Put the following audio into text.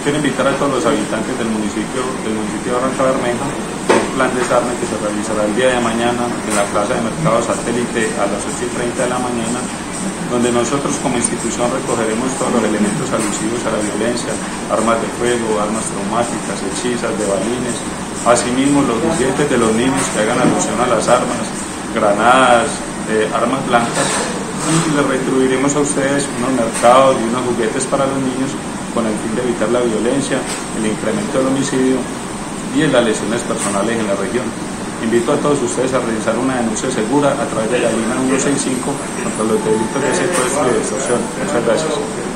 Quiero invitar a todos los habitantes del municipio de Barranca Bermeja a un plan desarme que se realizará el día de mañana en la Plaza de Mercado Satélite a las 8:30 de la mañana, donde nosotros como institución recogeremos todos los elementos alusivos a la violencia, armas de fuego, armas traumáticas, hechizas, de balines, asimismo los juguetes de los niños que hagan alusión a las armas, granadas, armas blancas, y les retribuiremos a ustedes unos mercados y unos juguetes para los niños con el fin de evitar la violencia, el incremento del homicidio y las lesiones personales en la región. Invito a todos ustedes a realizar una denuncia segura a través de la línea 165 contra los delitos de secuestro y de extorsión. Muchas gracias.